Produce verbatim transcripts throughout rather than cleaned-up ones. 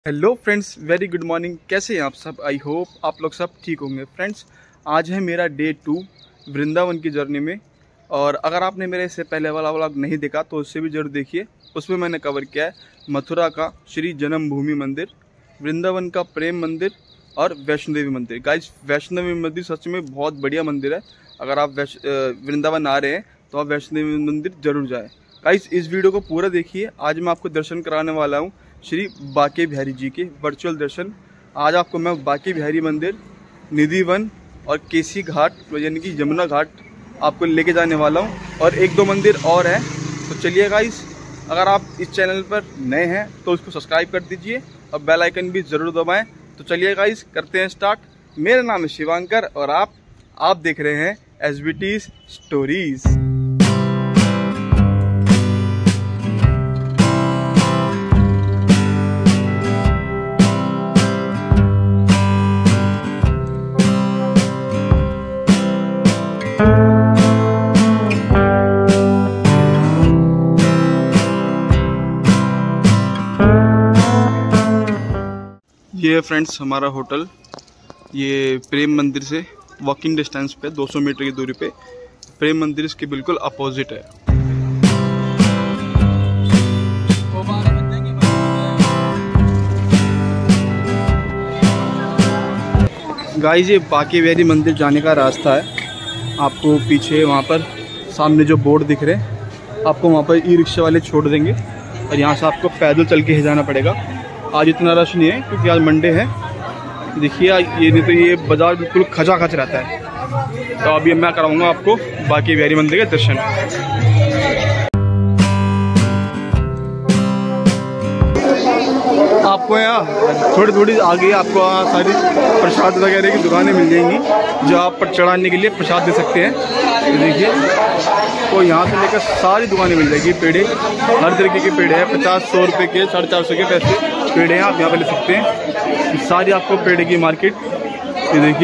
Hello friends, very good morning. कैसे हैं आप सब? आई होप आप लोग सब ठीक होंगे। फ्रेंड्स, आज है मेरा डे टू वृंदावन की जर्नी में। और अगर आपने मेरे इससे पहले वाला व्लॉग नहीं देखा तो उससे भी जरूर देखिए। उसमें मैंने कवर किया है मथुरा का श्री जन्मभूमि मंदिर, वृंदावन का प्रेम मंदिर और वैष्णो देवी मंदिर। गाइस, वैष्णो देवी मंदिर सच में बहुत बढ़िया मंदिर है। अगर आप वृंदावन आ रहे हैं तो आप वैष्णो देवी मंदिर जरूर जाएँ। गाइस, इस वीडियो को पूरा देखिए। आज मैं आपको दर्शन कराने वाला हूँ श्री बांके बिहारी जी के वर्चुअल दर्शन। आज आपको मैं बांके बिहारी मंदिर, निधि वन और केसी घाट यानी कि यमुना घाट आपको लेके जाने वाला हूं। और एक दो मंदिर और हैं। तो चलिए गाइस, अगर आप इस चैनल पर नए हैं तो उसको सब्सक्राइब कर दीजिए और बेल आइकन भी ज़रूर दबाएं। तो चलिए गाइस, करते हैं स्टार्ट। मेरा नाम है शिवांकर और आप आप देख रहे हैं एस बी टी स्टोरीज। ये फ्रेंड्स हमारा होटल, ये प्रेम मंदिर से वॉकिंग डिस्टेंस पे दो सौ मीटर की दूरी पे प्रेम मंदिर इसके बिल्कुल अपोजिट है। गाइस, ये बांके बिहारी मंदिर जाने का रास्ता है। आपको पीछे वहाँ पर सामने जो बोर्ड दिख रहे हैं, आपको वहाँ पर ई रिक्शा वाले छोड़ देंगे और यहाँ से आपको पैदल चल के ही जाना पड़ेगा। आज इतना रश नहीं है क्योंकि आज मंडे है। देखिए, ये नहीं तो ये बाज़ार बिल्कुल खचा खच रहता है। तो अभी मैं कराऊंगा आपको बांके बिहारी मंदिर के दर्शन। आपको यहाँ थोड़ी थोड़ी आगे आपको यहाँ सारी प्रसाद वगैरह की दुकानें मिल जाएंगी जो आप पर चढ़ाने के लिए प्रसाद दे सकते हैं। देखिए, तो यहाँ से लेकर सारी दुकानें मिल जाएगी। पेड़े हर तरीके के पेड़े हैं, पचास सौ रुपये के, साढ़े चार सौ के पैसे पेड़े हैं, आप यहाँ पे ले सकते हैं। सारी आपको पेड़े की मार्केट, ये देखिए।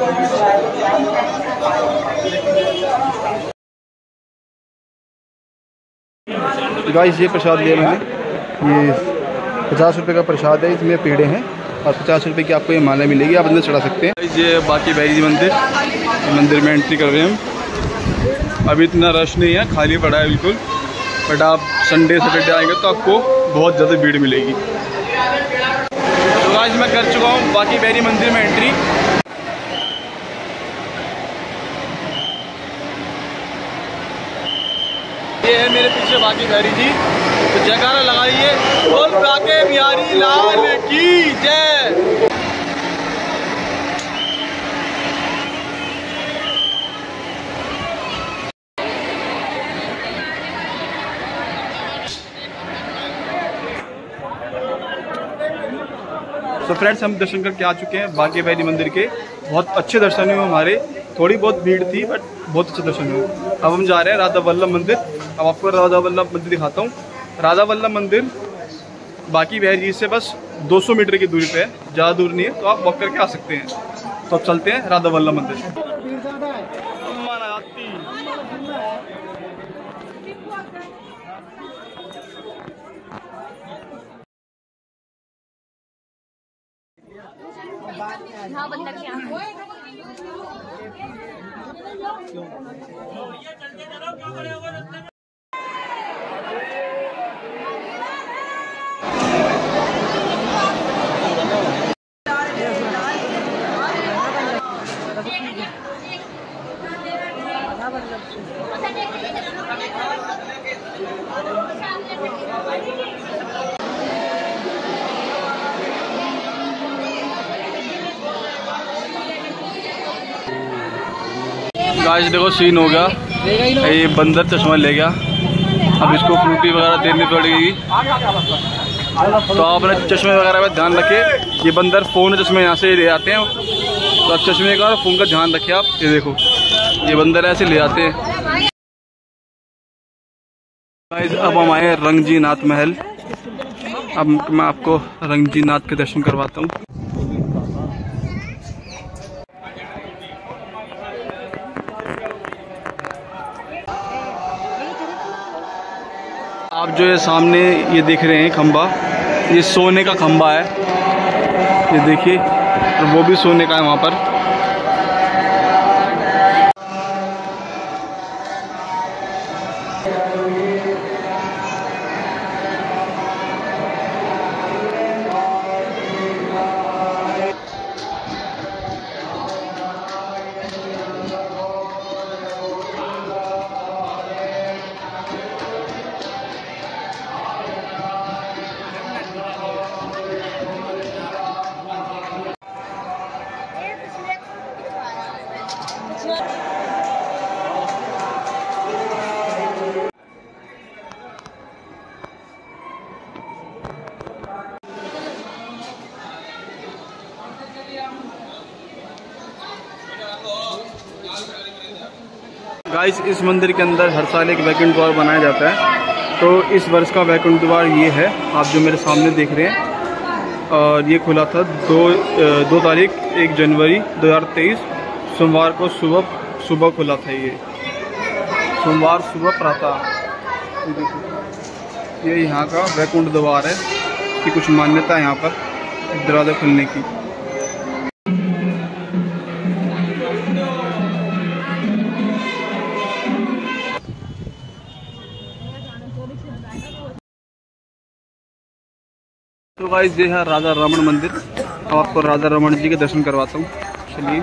गाइस, ये प्रसाद लिया मैंने, ये पचास रुपये का प्रसाद है। इसमें पेड़े हैं और पचास रुपये की आपको ये माला मिलेगी, आप अंदर चढ़ा सकते हैं। ये बांके बिहारी जी मंदिर, मंदिर में एंट्री कर रहे हैं हम। अभी इतना रश नहीं है, खाली पड़ा है बिल्कुल। बट आप संडे सैटरडे आएंगे तो आपको बहुत ज़्यादा भीड़ मिलेगी। तो आज मैं कर चुका हूँ बांके बिहारी मंदिर में एंट्री। ये है मेरे पीछे बांके बिहारी जी। तो जयकारा लगाइए, बोल बांके बिहारी लाल की जय। तो फ्रेंड्स, हम दर्शन करके आ चुके हैं बांके बिहारी मंदिर के। बहुत अच्छे दर्शन हुए हमारे। थोड़ी बहुत भीड़ थी बट बहुत अच्छे दर्शन हुए। अब हम जा रहे हैं राधा वल्लभ मंदिर। अब आपको राधा वल्लभ मंदिर दिखाता हूँ। राधा वल्लभ मंदिर बांके बिहारी जी से बस दो सौ मीटर की दूरी पे है, ज़्यादा दूर नहीं है, तो आप वॉक करके आ सकते हैं। तो अब चलते हैं राधा वल्लभ मंदिर। हाँ, बंदर के यहाँ गाइस, देखो सीन हो गया। ये बंदर चश्मा ले गया, अब इसको फ्रूटी वगैरह देनी पड़ेगी। तो आप अपने चश्मे वगैरह में ध्यान रखें। ये बंदर फ़ोन चश्मे यहाँ से ले आते हैं, तो आप चश्मे का और फ़ोन का ध्यान रखें। आप ये देखो, ये बंदर ऐसे ले आते हैं। गाइस, अब हम आए रंगजी नाथ महल। अब मैं आपको रंगजी नाथ के दर्शन करवाता हूँ। आप जो है सामने ये देख रहे हैं खंबा, ये सोने का खंबा है, ये देखिए, और वो भी सोने का है वहाँ पर। गाइस, इस मंदिर के अंदर हर साल एक वैकुंठ द्वार बनाया जाता है। तो इस वर्ष का वैकुंठ द्वार ये है, आप जो मेरे सामने देख रहे हैं। और ये खुला था दो दो तारीख एक जनवरी दो हज़ार तेईस सोमवार को सुबह सुबह खुला था। ये सोमवार सुबह प्रातः। ये यहाँ का वैकुंठ द्वार है, कि कुछ मान्यता है यहाँ पर दरवाज़ा खुलने की। तो गाइस, ये है राजा रमण मंदिर। अब आपको राजा रमण जी के दर्शन करवाता हूँ, चलिए।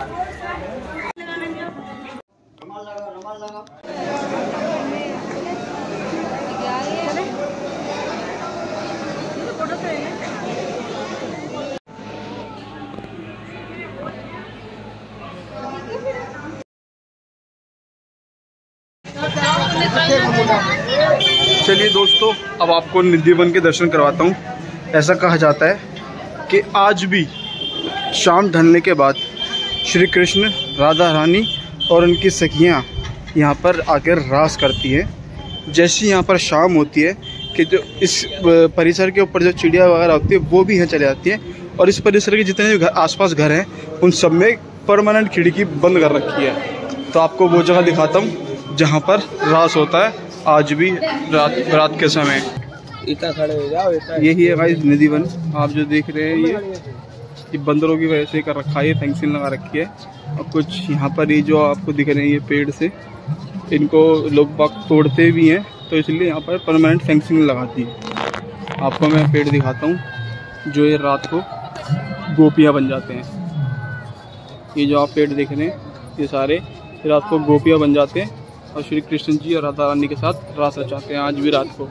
चलिए दोस्तों, अब आपको निधि वन के दर्शन करवाता हूँ। ऐसा कहा जाता है कि आज भी शाम ढलने के बाद श्री कृष्ण, राधा रानी और उनकी सखियाँ यहाँ पर आकर रास करती हैं। जैसी यहाँ पर शाम होती है कि जो इस परिसर के ऊपर जो चिड़िया वगैरह होती है वो भी यहाँ चले जाती हैं। और इस परिसर के जितने भी घर आसपास घर हैं उन सब में परमानेंट खिड़की बंद कर रखी है। तो आपको वो जगह दिखाता हूँ जहाँ पर रास होता है आज भी रात रात के समय। इतना खड़े हो जाओ। यही है भाई निधि वन, आप जो देख रहे हैं। ये ये बंदरों की वजह से कर रखा है, फेंसिंग लगा रखी है। और कुछ यहाँ पर ये जो आपको दिख रहे हैं ये पेड़ से, इनको लोग बाग तोड़ते भी हैं, तो इसलिए यहाँ पर परमानेंट फेंसिंग लगाती है। आपको मैं पेड़ दिखाता हूँ जो ये रात को गोपियाँ बन जाते हैं। ये जो आप पेड़ देख रहे हैं ये सारे रात को गोपियाँ बन जाते हैं और श्री कृष्ण जी और राधा रानी के साथ रास रचाते हैं आज भी रात को।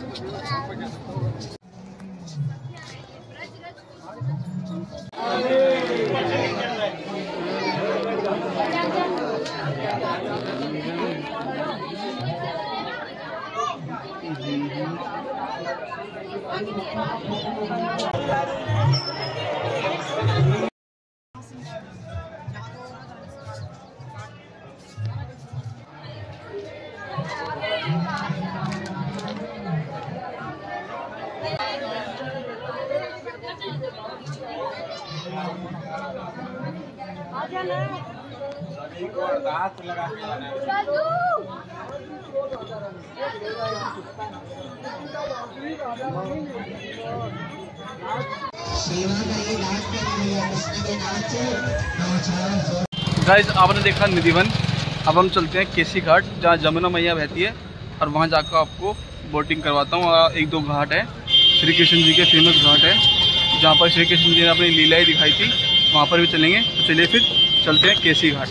गाइस, आपने देखा निधि वन। अब हम चलते हैं केसी घाट, जहाँ जमुना मैया बहती है, और वहाँ जाकर आपको बोटिंग करवाता हूँ। और एक दो घाट है, श्री कृष्ण जी के फेमस घाट है, जहाँ पर श्री कृष्ण जी ने अपनी लीलाएं दिखाई थी, वहाँ पर भी चलेंगे। तो चलिए फिर चलते हैं केसी घाट।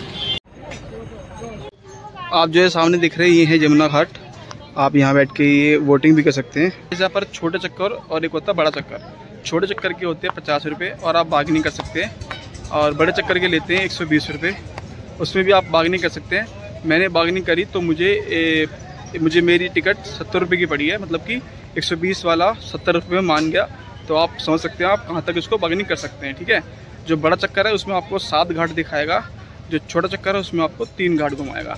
आप जो है सामने दिख रहे हैं ये है जमुना घाट। आप यहाँ बैठ के ये बोटिंग भी कर सकते हैं। यहाँ पर छोटे चक्कर और एक होता है बड़ा चक्कर। छोटे चक्कर के होते हैं पचास रुपये और आप बार्गेनिंग कर सकते हैं, और बड़े चक्कर के लेते हैं एक सौ बीस रुपये। उसमें भी आप बार्गेनिंग कर सकते हैं। मैंने बार्गेनिंग करी तो मुझे ए, मुझे मेरी टिकट सत्तर रुपये की पड़ी है, मतलब कि एक सौ बीस वाला सत्तर रुपये में मान गया। तो आप समझ सकते हैं आप कहाँ तक इसको बार्गेनिंग कर सकते हैं। ठीक है, जो बड़ा चक्कर है उसमें आपको सात घाट दिखाएगा, जो छोटा चक्कर है उसमें आपको तीन घाट घुमाएगा।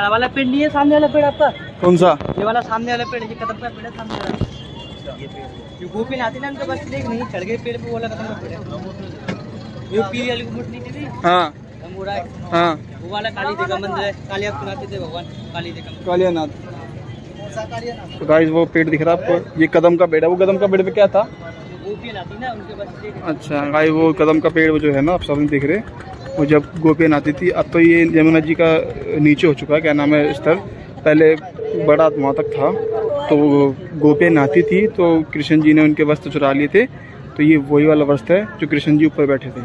वाला वाला पेड़ नहीं है, सामने वाला पेड़ आपका कौन सा? ये वाला सामने वाला पेड़, ये कदम का पेड़ है सामने वाला। ये पेड़ जो गोपी आती ना उनके पास देख नहीं चढ़ गए पेड़ पे, वो वाला कदम का पेड़ है। ये पीली वाली गुम्बद नहीं थी? हाँ हाँ, वो वाला काली जी का मंदिर है, कालिया सुनाते थे भगवान काली जी का कालियानाथ। तो गाइस वो पेड़ दिख रहा है आपको, ये कदम का पेड़ है। वो कदम का पेड़ पे क्या था? गोपियाँ आती ना उनके पास। अच्छा गाइस वो कदम का पेड़ वो जो है ना, आप सब देख रहे, वो जब गोपियाँ आती थी। अब तो ये यमुना जी का नीचे हो चुका है, क्या नाम है स्तर, पहले बड़ा वहाँ तक था। तो गोपियाँ नहाती थी तो कृष्ण जी ने उनके वस्त्र चुरा लिए थे। तो ये वही वाला वस्त्र है जो कृष्ण जी ऊपर बैठे थे।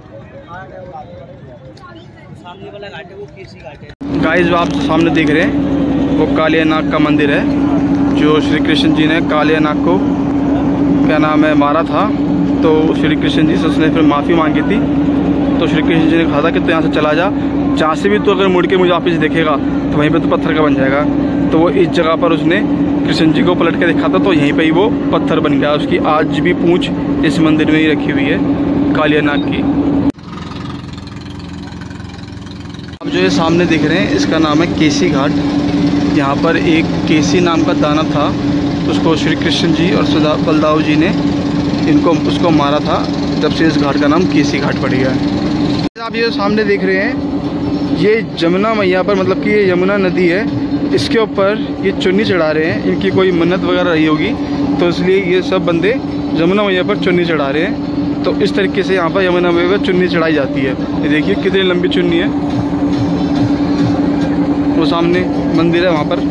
सामने वाला घाट है वो केसी घाट है। गाइस जो आप सामने देख रहे हैं वो कालियानाग का मंदिर है, जो श्री कृष्ण जी ने कालियानाग को क्या नाम है मारा था। तो श्री कृष्ण जी से उसने फिर माफ़ी मांगी थी। तो श्री कृष्ण जी ने कहा था कि तो यहाँ से चला जा, जहाँ से भी तो अगर मुड़ के मुझे वापस देखेगा तो वहीं पे तो पत्थर का बन जाएगा। तो वो इस जगह पर उसने कृष्ण जी को पलट के देखा था, तो यहीं पे ही वो पत्थर बन गया। उसकी आज भी पूंछ इस मंदिर में ही रखी हुई है कालियानाग की। अब जो ये सामने दिख रहे हैं इसका नाम है केसी घाट। यहाँ पर एक केसी नाम का दानव था, उसको श्री कृष्ण जी और सदा बलदाव जी ने इनको उसको मारा था, तब से इस घाट का नाम केसी घाट पड़ गया है। आप ये सामने देख रहे हैं ये यमुना मैया पर, मतलब कि ये यमुना नदी है, इसके ऊपर ये चुन्नी चढ़ा रहे हैं। इनकी कोई मन्नत वगैरह रही होगी तो इसलिए ये सब बंदे यमुना मैया पर चुन्नी चढ़ा रहे हैं। तो इस तरीके से यहाँ पर यमुना मैया पर चुन्नी चढ़ाई जाती है। ये देखिए कितनी लंबी चुन्नी है। वो सामने मंदिर है वहाँ पर।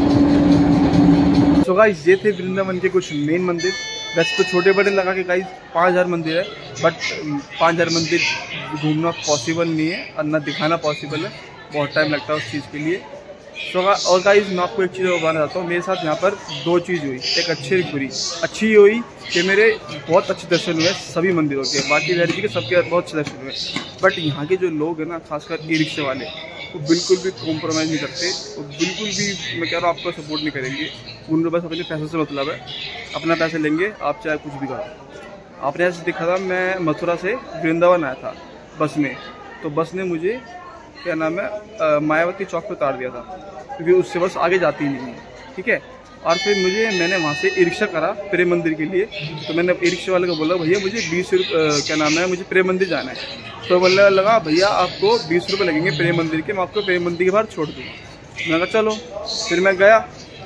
तो गाइस ये थे वृंदावन के कुछ मेन मंदिर। वैसे तो छोटे बड़े लगा के गाइस पाँच हज़ार मंदिर है, बट पाँच हज़ार मंदिर घूमना पॉसिबल नहीं है और ना दिखाना पॉसिबल है, बहुत टाइम लगता है उस चीज़ के लिए। तो और गाइस मैं आपको एक चीज़ बताना चाहता हूँ, मेरे साथ यहाँ पर दो चीज़ हुई, एक अच्छी एक बुरी। अच्छी ये हुई कि मेरे बहुत अच्छे दर्शन हुए सभी मंदिरों के, बाकी वैरायटी के सबके बहुत अच्छे दर्शन हुए। बट यहाँ के जो लोग हैं ना, खासकर ई रिक्शे वाले, वो बिल्कुल भी कॉम्प्रोमाइज़ नहीं करते, वो बिल्कुल भी मैं कह रहा हूँ आपको सपोर्ट नहीं करेंगे। उनको बस अपने पैसों से मतलब है, अपना पैसे लेंगे, आप चाहे कुछ भी करो। आपने ऐसे देखा था, मैं मथुरा से वृंदावन आया था बस में, तो बस ने मुझे क्या नाम है मायावती चौक पर उतार दिया था, क्योंकि उससे बस आगे जाती ही नहीं है, ठीक है। और फिर मुझे मैंने वहाँ से ई रिक्शा करा प्रेम मंदिर के लिए। तो मैंने ई रिक्शा वाले को बोला भैया मुझे बीस रुपये क्या नाम है मुझे प्रेम मंदिर जाना है। तो बोलने लगा भैया आपको बीस रुपये लगेंगे प्रेम मंदिर के, मैं आपको प्रेम मंदिर के बाहर छोड़ दूँगा। मैंने कहा चलो। फिर मैं गया,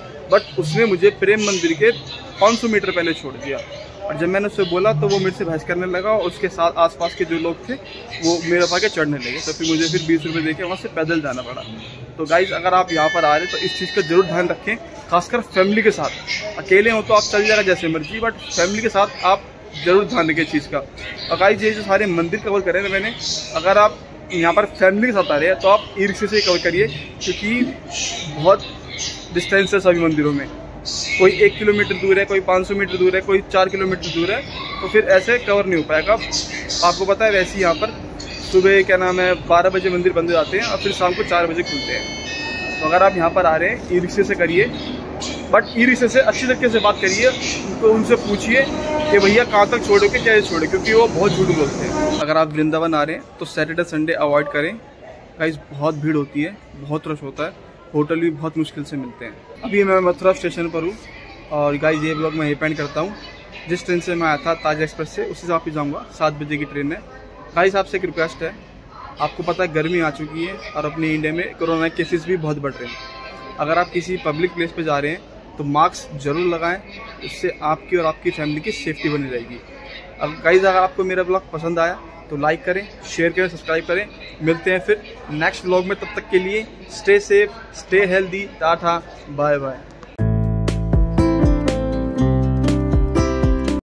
बट उसने मुझे प्रेम मंदिर के पाँच सौ मीटर पहले छोड़ दिया। और जब मैंने उससे बोला तो वो मेरे से बहस करने लगा, और उसके साथ आसपास के जो लोग थे वो मेरे पाके चढ़ने लगे। तो फिर मुझे फिर बीस रुपये देके वहाँ से पैदल जाना पड़ा। तो गाइज अगर आप यहाँ पर आ रहे हैं तो इस चीज़ का जरूर ध्यान रखें, खासकर फैमिली के साथ। अकेले हो तो आप चल जाएगा जैसे मर्जी, बट फैमिली के सात आप जरूर ध्यान रखें इस चीज़ का। और गाइज ये जो सारे मंदिर कवर करें ना मैंने, अगर आप यहाँ पर फैमिली के साथ आ रहे हैं तो आप ई रिक्शे से कवर करिए, क्योंकि बहुत डिस्टेंस है सभी मंदिरों में। कोई एक किलोमीटर दूर है, कोई पाँच सौ मीटर दूर है, कोई चार किलोमीटर दूर है, तो फिर ऐसे कवर नहीं हो पाएगा। आपको पता है वैसे ही यहाँ पर सुबह क्या नाम है बारह बजे मंदिर बंद हो जाते हैं और फिर शाम को चार बजे खुलते हैं। तो अगर आप यहाँ पर आ रहे हैं ई रिक्शे से करिए, बट ई रिक्शे से अच्छी तरीके से बात करिए, उनको उनसे पूछिए कि भैया कहाँ तक छोड़ोगे कैसे छोड़े, क्योंकि वो बहुत झूठ बोलते हैं। अगर आप वृंदावन आ रहे हैं तो सैटरडे संडे अवॉइड करें गाइस, बहुत भीड़ होती है, बहुत रश होता है, होटल भी बहुत मुश्किल से मिलते हैं। अभी मैं मथुरा स्टेशन पर हूँ और गाइस ये ब्लॉग मैं यहीं पेंड करता हूँ। जिस ट्रेन से मैं आया था ताज एक्सप्रेस से, उसी से वापस जाऊँगा, सात बजे की ट्रेन है। गाइस आपसे एक रिक्वेस्ट है, आपको पता है गर्मी आ चुकी है और अपने इंडिया में कोरोना केसेस भी बहुत बढ़ रहे हैं। अगर आप किसी पब्लिक प्लेस पे जा रहे हैं तो मास्क जरूर लगाएं, इससे आपकी और आपकी फैमिली की सेफ्टी बनी रहेगी। अब गाइस अगर आपको मेरा ब्लॉग पसंद आया तो लाइक करें, शेयर करें, सब्सक्राइब करें। मिलते हैं फिर नेक्स्ट व्लॉग में, तब तक के लिए stay safe, stay healthy, tata, bye bye.